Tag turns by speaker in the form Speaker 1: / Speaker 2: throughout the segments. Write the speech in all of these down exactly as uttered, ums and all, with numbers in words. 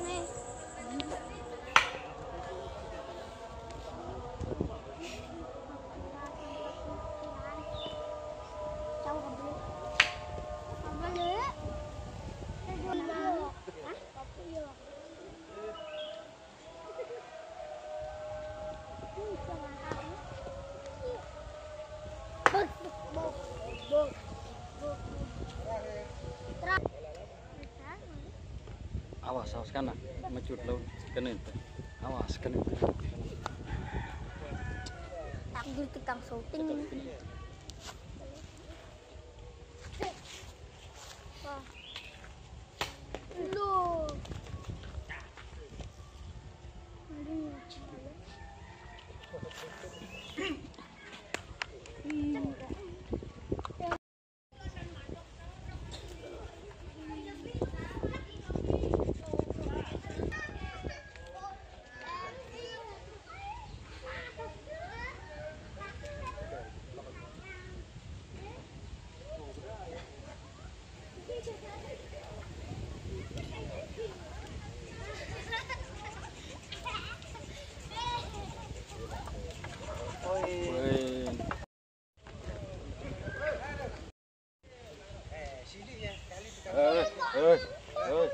Speaker 1: Awas, awas kana, macut laut kena itu. Awas kena.
Speaker 2: Takdir tukang syuting. Wah. Loh.
Speaker 1: Eh, eh, eh.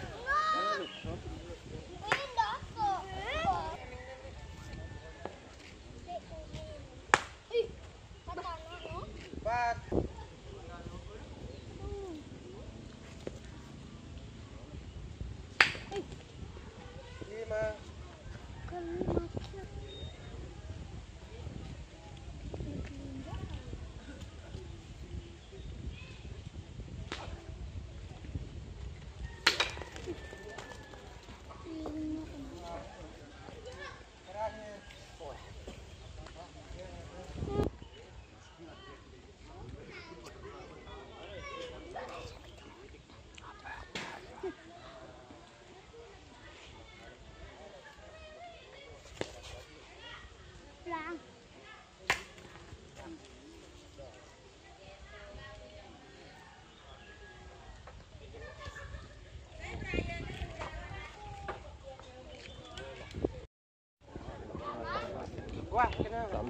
Speaker 3: Wah, kenapa?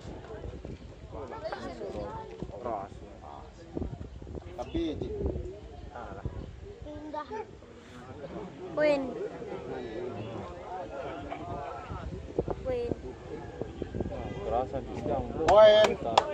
Speaker 1: Ras. Tapi
Speaker 3: Ah,
Speaker 2: Pindah. Poin. Poin.
Speaker 1: terasa bidang.
Speaker 3: poin.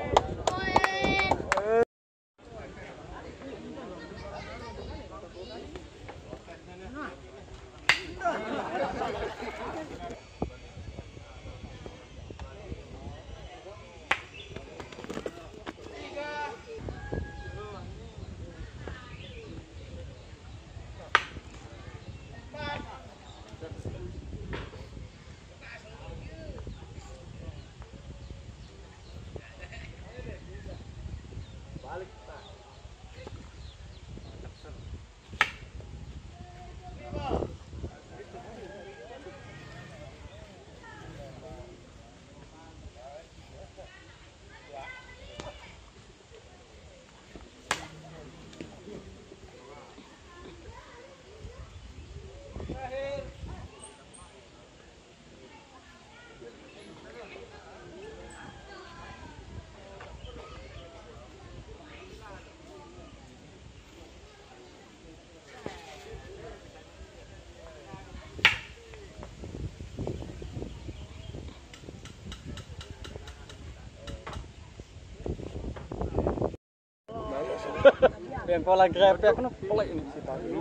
Speaker 1: Yang pola grepek kan pelik ini si tahu.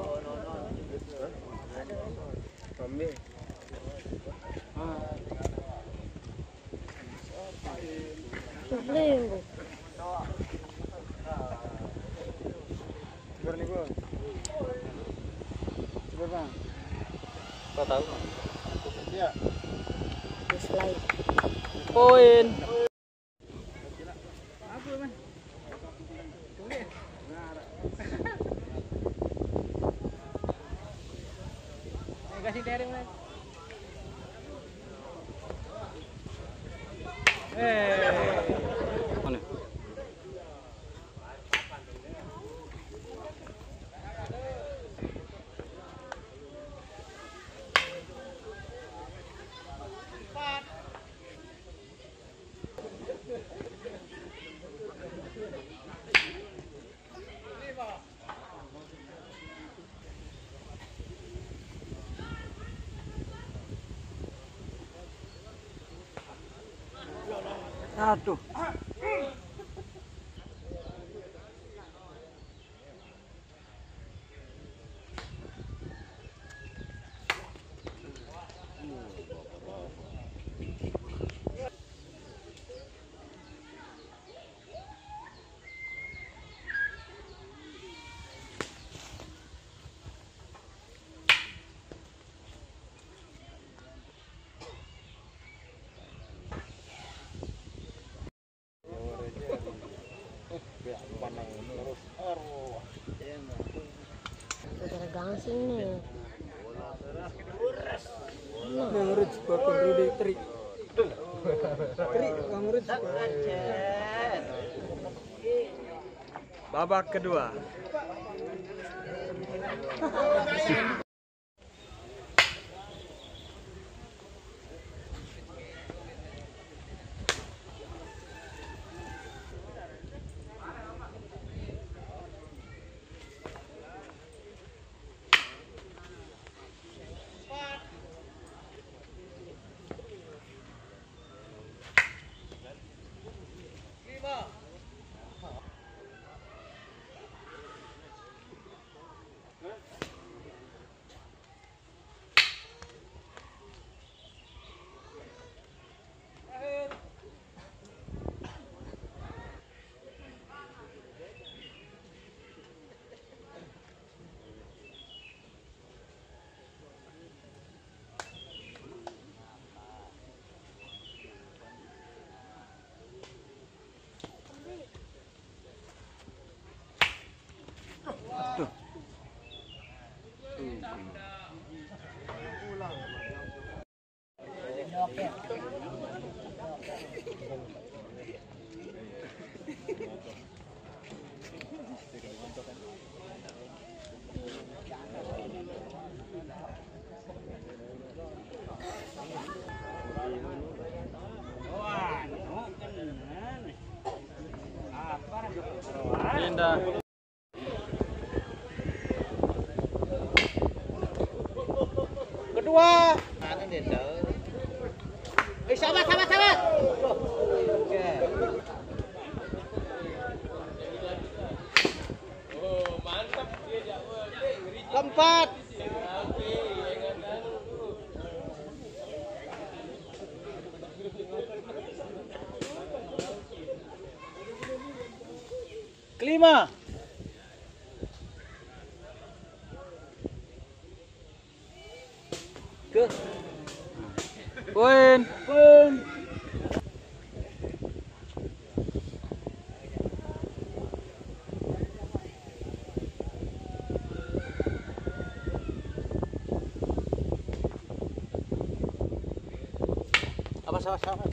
Speaker 3: Ambil.
Speaker 2: Problem.
Speaker 3: Coba nih gua. Coba bang.
Speaker 1: Kau tahu?
Speaker 3: Iya.
Speaker 2: Slide.
Speaker 1: Poin.
Speaker 3: Kasih daring lagi.
Speaker 1: Eh. Mana? Aduh.
Speaker 2: Saudara gangsing nih.
Speaker 4: Ngurut bapak Rudi Tri. Tri ngurut. Babak kedua.
Speaker 1: Pindah.
Speaker 3: Kedua. Mana dia tahu? Eh, sahabat, sahabat, sahabat. Oh, mantap dia Jawa. Keempat. Kelima. Ke.
Speaker 1: Poin.
Speaker 3: Pun. Apa salah salah?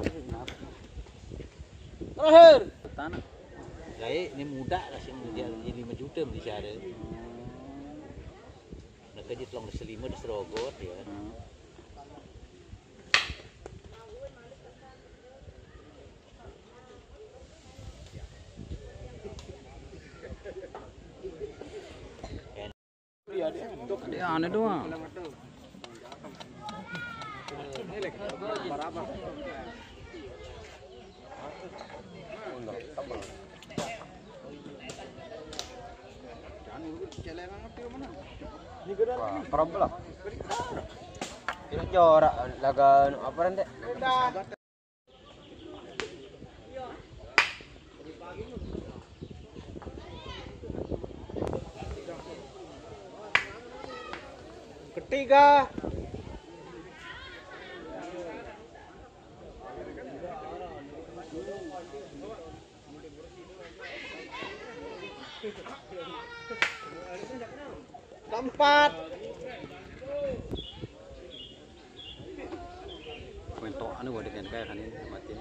Speaker 3: Terakhir.
Speaker 1: Tanah.
Speaker 3: Saya ini muda lah sih dia jadi lima juta di sana. Nak kerja tolong selima di Serogot ya.
Speaker 1: Dia aneh doang.
Speaker 3: Problem. Ini jorak laga apa nanti? Ketiga. Keempat.
Speaker 1: Poin toh anu gua dengan kayak kan ini mati.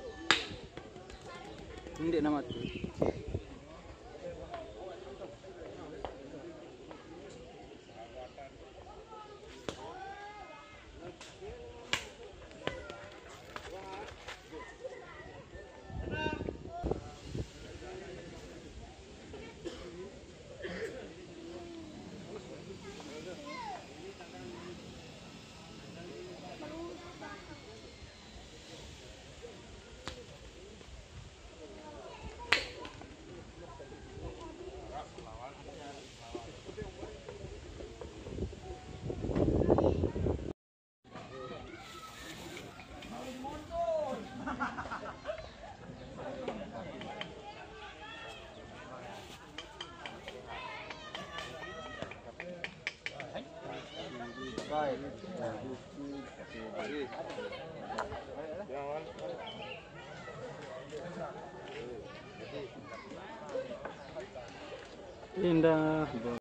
Speaker 1: Ini dia mati. Indah.